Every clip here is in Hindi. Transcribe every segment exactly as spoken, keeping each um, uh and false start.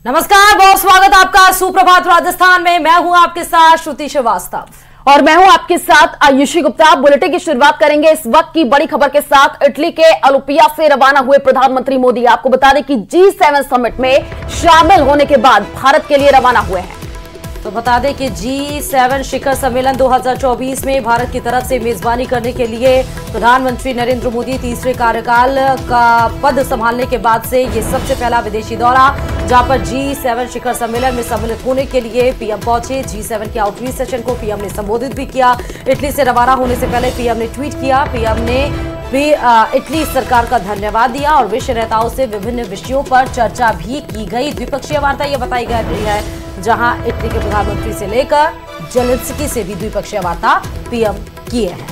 नमस्कार, बहुत स्वागत आपका सुप्रभात राजस्थान में। मैं हूं आपके साथ श्रुति श्रीवास्तव और मैं हूं आपके साथ आयुषी गुप्ता। बुलेटिन की शुरुआत करेंगे इस वक्त की बड़ी खबर के साथ। इटली के अलुपिया से रवाना हुए प्रधानमंत्री मोदी आपको बता दें कि जी सेवन समिट में शामिल होने के बाद भारत के लिए रवाना हुए हैं। तो बता दें कि जी सेवन शिखर सम्मेलन दो हज़ार चौबीस में भारत की तरफ से मेजबानी करने के लिए प्रधानमंत्री नरेंद्र मोदी तीसरे कार्यकाल का पद संभालने के बाद से ये सबसे पहला विदेशी दौरा, जहां पर जी सेवन शिखर सम्मेलन में सम्मिलित होने के लिए पीएम पहुंचे। जी सेवन के आउटरीच सेशन को पीएम ने संबोधित भी किया। इटली से रवाना होने से पहले पीएम ने ट्वीट किया। पीएम ने भी इटली सरकार का धन्यवाद दिया और विश्व नेताओं से विभिन्न विषयों पर चर्चा भी की गई। द्विपक्षीय वार्ता यह बताई गई है, जहां इटली के प्रधानमंत्री से लेकर जेलेंस्की से भी द्विपक्षीय वार्ता पीएम किए हैं।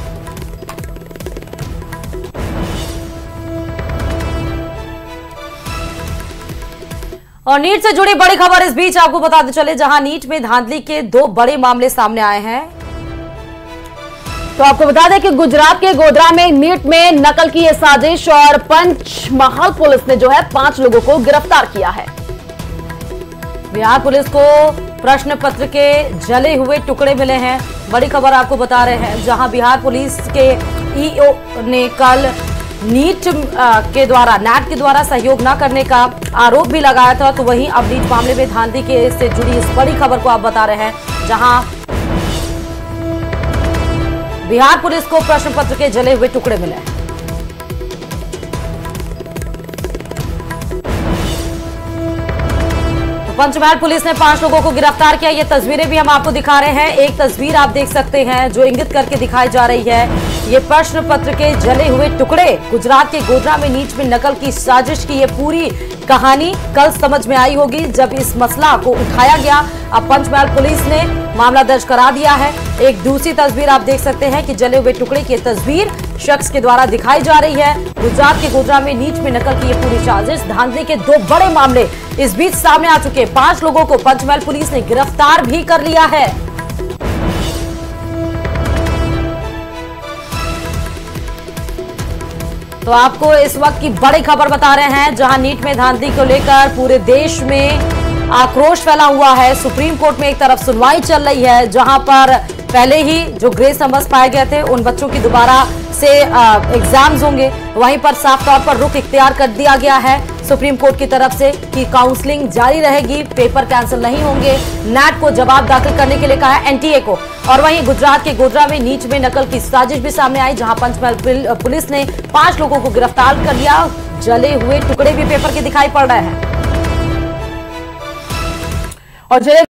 और नीट से जुड़ी बड़ी खबर इस बीच आपको बताते चले, जहां नीट में धांधली के दो बड़े मामले सामने आए हैं। तो आपको बता दें कि गुजरात के गोधरा में नीट में नकल की यह साजिश और पंचमहाल पुलिस ने जो है पांच लोगों को गिरफ्तार किया है। बिहार पुलिस को प्रश्न पत्र के जले हुए टुकड़े मिले हैं। बड़ी खबर आपको बता रहे हैं, जहां बिहार पुलिस के ईओ ने कल नीट के द्वारा नैट के द्वारा सहयोग न करने का आरोप भी लगाया था। तो वहीं अब नीट मामले में धांधली के से जुड़ी इस बड़ी खबर को आप बता रहे हैं, जहां बिहार पुलिस को प्रश्न पत्र के जले हुए टुकड़े मिले हैं। पंचमहल पुलिस ने पांच लोगों को गिरफ्तार किया। ये तस्वीरें भी हम आपको दिखा रहे हैं। एक तस्वीर आप देख सकते हैं जो इंगित करके दिखाई जा रही है, ये प्रश्न पत्र के जले हुए टुकड़े। गुजरात के गोधरा में नीट में नकल की साजिश की ये पूरी कहानी कल समझ में आई होगी, जब इस मसला को उठाया गया। अब पंचमहल पुलिस ने मामला दर्ज करा दिया है। एक दूसरी तस्वीर आप देख सकते हैं कि जले हुए टुकड़े की तस्वीर शख्स के द्वारा दिखाई जा रही है। गुजरात के गोधरा में नीट में नकल की ये पूरी साजिश, धांधली के दो बड़े मामले इस बीच सामने आ चुके। पांच लोगों को पंचमहल पुलिस ने गिरफ्तार भी कर लिया है। तो आपको इस वक्त की बड़ी खबर बता रहे हैं, जहां नीट में धांधली को लेकर पूरे देश में आक्रोश फैला हुआ है। सुप्रीम कोर्ट में एक तरफ सुनवाई चल रही है, जहां पर पहले ही जो ग्रेस नंबर्स पाए गए थे उन बच्चों की दोबारा से एग्जाम्स होंगे। वहीं पर साफ तौर पर रुख इख्तियार कर दिया गया है सुप्रीम कोर्ट की तरफ से कि काउंसलिंग जारी रहेगी, पेपर कैंसिल नहीं होंगे। नैट को जवाब दाखिल करने के लिए कहा है एनटीए को। और वहीं गुजरात के गोधरा में नीट में नकल की साजिश भी सामने आई, जहां पंचमहल पुलिस ने पांच लोगों को गिरफ्तार कर लिया। जले हुए टुकड़े भी पेपर के दिखाई पड़ रहे हैं। और